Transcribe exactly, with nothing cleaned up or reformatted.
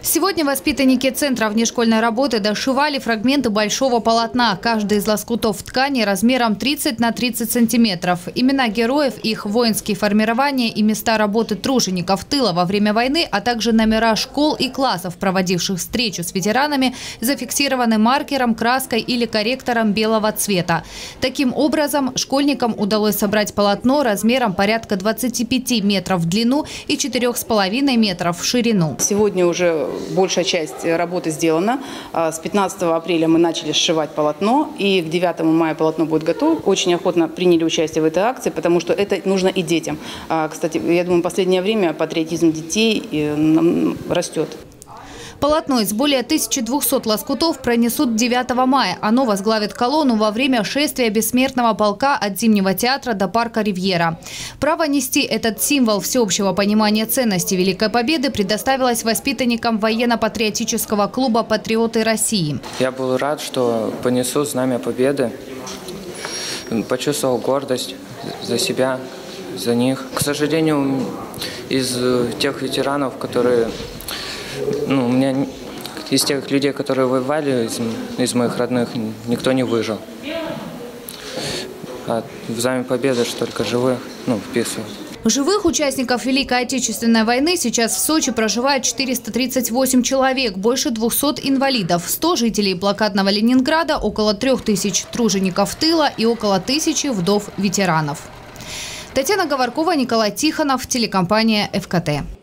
Сегодня воспитанники Центра внешкольной работы дошивали фрагменты большого полотна. Каждый из лоскутов ткани размером тридцать на тридцать сантиметров. Имена героев, их воинские формирования и места работы тружеников тыла во время войны, а также номера школ и классов, проводивших встречу с ветеранами, зафиксированы маркером, краской или корректором белого цвета. Таким образом, школьникам удалось собрать полотно размером порядка двадцати пяти метров в длину и четырёх с половиной метров в ширину. Сегодня уже большая часть работы сделана. С пятнадцатого апреля мы начали сшивать полотно, и к девятому мая полотно будет готово. Очень охотно приняли участие в этой акции, потому что это нужно и детям. Кстати, я думаю, в последнее время патриотизм детей растет. Полотно из более тысячи двухсот лоскутов пронесут девятого мая. Оно возглавит колонну во время шествия бессмертного полка от Зимнего театра до парка Ривьера. Право нести этот символ всеобщего понимания ценности Великой Победы предоставилось воспитанникам военно-патриотического клуба «Патриоты России». Я был рад, что понесу знамя Победы. Почувствовал гордость за себя, за них. К сожалению, из тех ветеранов, которые... Ну, у меня из тех людей, которые воевали, из, из моих родных, никто не выжил. А в Знамя Победы что только живых, ну, вписывают. Живых участников Великой Отечественной войны сейчас в Сочи проживает четыреста тридцать восемь человек, больше двухсот инвалидов, сто жителей блокадного Ленинграда, около трёх тысяч тружеников тыла и около тысячи вдов ветеранов. Татьяна Говоркова, Николай Тихонов, телекомпания ФКТ.